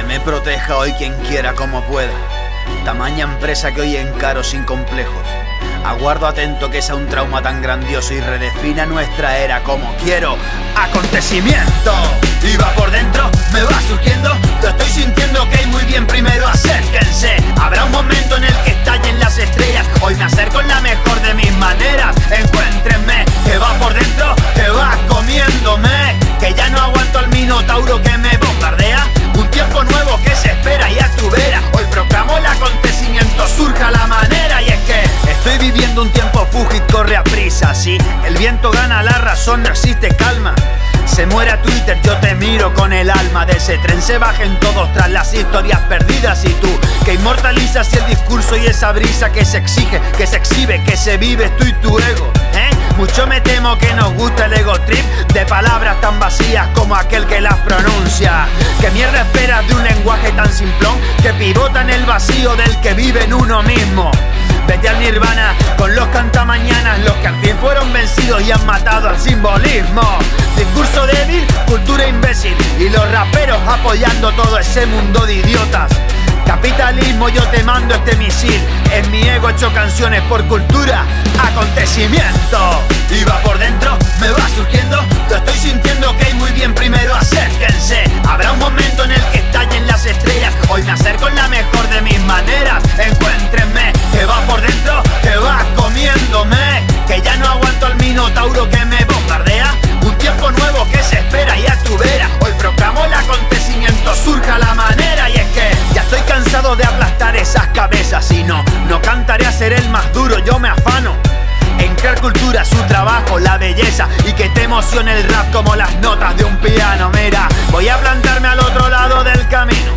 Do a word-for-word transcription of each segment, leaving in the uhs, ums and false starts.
me proteja hoy quien quiera como pueda. Tamaña empresa que hoy encaro sin complejos. Aguardo atento que sea un trauma tan grandioso y redefina nuestra era como quiero. Acontecimiento. Y va por dentro, me va surgiendo. Lo estoy sintiendo que hay muy bien, primero acérquense. Habrá un momento en el que estallen las estrellas. Hoy me acerco en la mejor de mis maneras. Encuéntrenme, que va por dentro, que va comiéndome. Que ya no aguanto al minotauro que me bombardea. Un tiempo nuevo que se espera y a tu vera. Hoy proclamo el acontecimiento, surja la manera. Y es que estoy viviendo un tiempo fugit, corre a prisa. Si el viento gana la razón, no existe calma. Se muere a Twitter, yo te miro con el alma. De ese tren se bajen todos tras las historias perdidas. Y tú, que inmortalizas el discurso y esa brisa que se exige, que se exhibe, que se vive tú y tu ego, ¿eh? Mucho me temo que nos gusta el ego trip de palabras tan vacías como aquel que las pronuncia. ¿Qué mierda esperas de un lenguaje tan simplón que pivota en el vacío del que vive en uno mismo? Vete al nirvana con los cantamañanas, los que al fin fueron vencidos y han matado al simbolismo. Discurso débil, cultura imbécil y los raperos apoyando todo ese mundo de idiotas. Capitalismo, yo te mando este misil. En mi ego hecho canciones por cultura. Acontecimiento. Y va por dentro, me va surgiendo. Lo estoy sintiendo que hay muy bien, primero acérquense. Habrá un momento en el que estallen las estrellas. Hoy me acerco en la mejor de mis maneras. Encuéntrenme, que va por dentro, que va comiéndome. Que ya no aguanto al minotauro que me bombardea. Un tiempo nuevo que se espera y a tu vera. Hoy proclamo el acontecimiento, surja la manera. Y es que ya estoy cansado de aplastar esas cabezas. Y no, no cantaré a ser el más duro, yo me afano en crear cultura, su trabajo, la belleza. Y que te emocione el rap como las notas de un piano. Mira, voy a plantarme al otro lado del camino,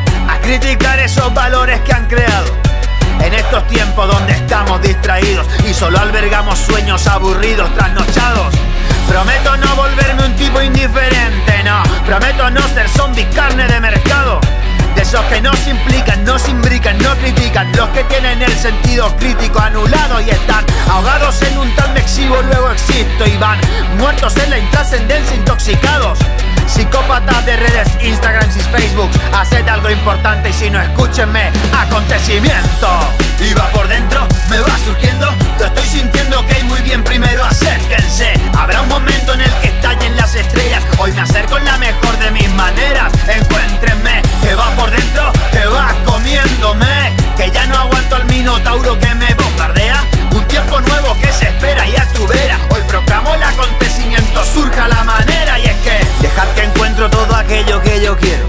a criticar esos valores que han creado en estos tiempos donde estamos distraídos y solo albergamos sueños aburridos, trasnochados. Prometo no volverme un tipo indiferente, no. Prometo no ser zombie, carne de mercado. De esos que no se implican, no se imbrican, no critican. Los que tienen el sentido crítico anulado y están ahogados en un tal mexivo, luego existo y van muertos en la intrascendencia, intoxicados. Psicópatas de redes, Instagram y Facebook. Haced algo importante y si no, escúchenme. Acontecimiento. Y va por dentro, me va surgiendo. Lo estoy sintiendo que hay muy bien, primero acérquense. Habrá un momento en el que estallen las estrellas. Hoy me acerco en la mejor de mis maneras. Encuéntrenme, que va por dentro, que va comiéndome. Que ya no aguanto al minotauro que me bombardea. Un tiempo nuevo que se espera y a tu vera. Hoy proclamo el acontecimiento, surja la manera. Y es que dejad que encuentro todo aquello que yo quiero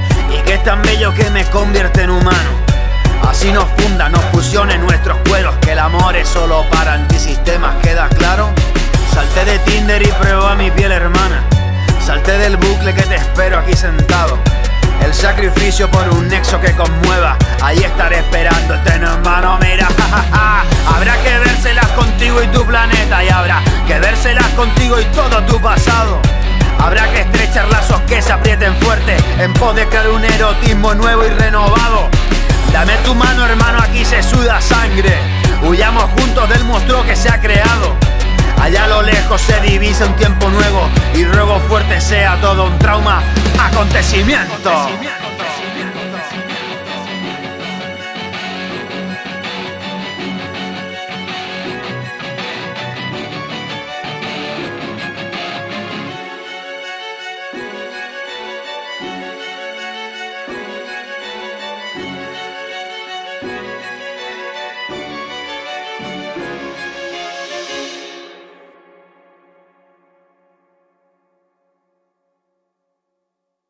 y que es tan bello que me convierte en humano. Así nos funda, nos fusione nuestros cueros. Que el amor es solo para antisistemas, ¿queda claro? Salté de Tinder y pruebo a mi piel hermana. Salté del bucle que te espero aquí sentado. El sacrificio por un nexo que conmueva. Ahí estaré esperando, estén en mano, mira, jajaja. Habrá que vérselas contigo y tu planeta. Y habrá que vérselas contigo y todo tu pasado. Habrá que estrechar lazos que se aprieten fuerte en pos de crear un erotismo nuevo y renovado. Dame tu mano, hermano, aquí se suda sangre. Huyamos juntos del monstruo que se ha creado. Allá a lo lejos se divisa un tiempo nuevo y ruego fuerte sea todo un trauma. Acontecimiento.